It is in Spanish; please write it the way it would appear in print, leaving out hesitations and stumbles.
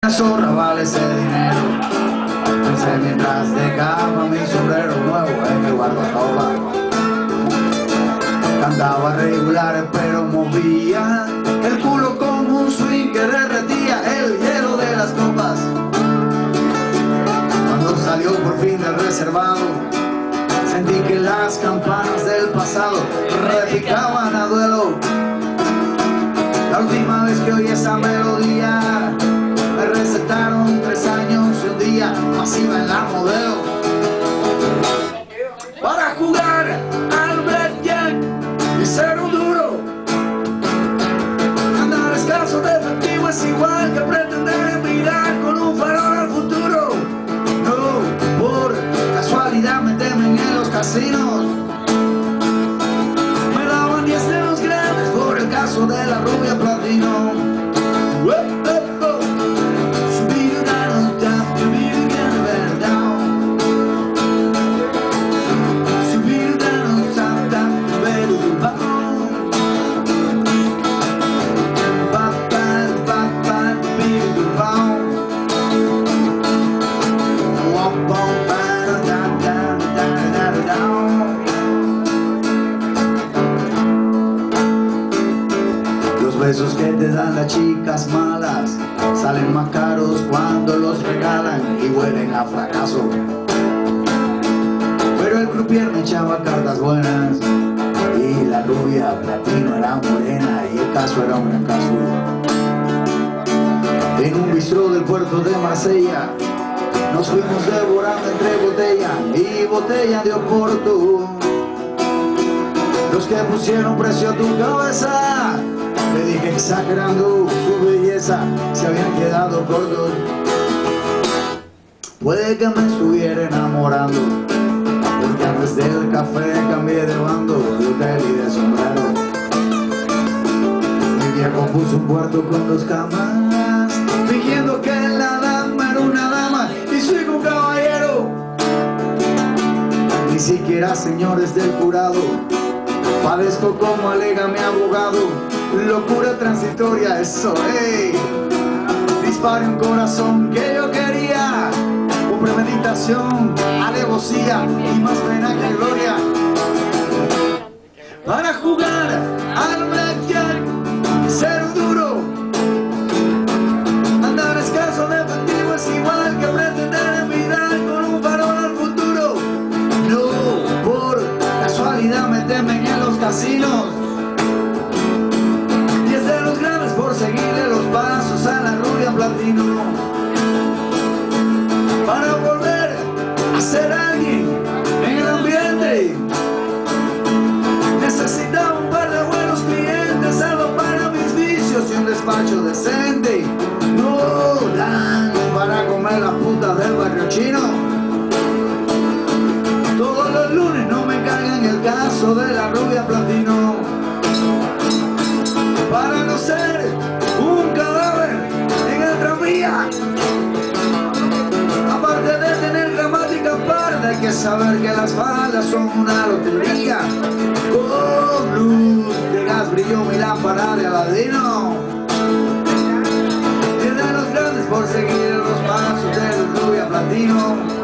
zorra vale ese dinero. Pensé mientras dejaba mi sombrero nuevo en el guardarropa. Cantaba regular pero movía el culo con un swing que derretía el hielo de las copas. Cuando salió por fin del reservado, sentí que las campanas del pasado repicaban a duelo. La última vez que oí esa melodía me recetaron 3 años y un día masiva en la Modelo para jugar al blackjack y ser un duro. Andar escaso de efectivo es igual que pretender mirar con un farol al futuro. No, por casualidad meterme en los casinos. Me daban 10 dedos grandes por el caso de la rubia platino. Los besos que te dan las chicas malas salen más caros cuando los regalan y huelen a fracaso. Pero el croupier me echaba cartas buenas y la rubia platino era morena y el caso era un caso. En un bistró del puerto de Marsella nos fuimos devorando entre botella y botella de Oporto. Los que pusieron precio a tu cabeza, le dije exagerando su belleza, se habían quedado cortos. Puede que me estuviera enamorando, porque antes del café cambié de bando, de hotel y de sombrero. Mi viejo puso un cuarto con 2 camas, fingiendo que la dama era una dama y soy un caballero. Ni siquiera señores del jurado, padezco como alega mi abogado, locura transitoria, eso, hey. Dispare un corazón que yo quería, con premeditación, alevosía y más pena que gloria. Para jugar al blackjack y ser un duro, andar escaso de efectivo es igual que pretender mirar con un farol al futuro. No, por casualidad me temen en los casinos. 10 de los grandes por seguirle los pasos a la rubia platino. Para volver a ser alguien en el ambiente necesitaba un par de buenos clientes, algo para mis vicios y un despacho decente. No dan para comer la puta del barrio chino. Todos los lunes no me cargan el caso de la rubia platino. Para no ser un cadáver en el tranvía, aparte de tener gramática parda, hay que saber que las faldas son una lotería. Con luz de gas brilló mi lámpara de Aladino. Y de los grandes por seguir los pasos de la rubia platino.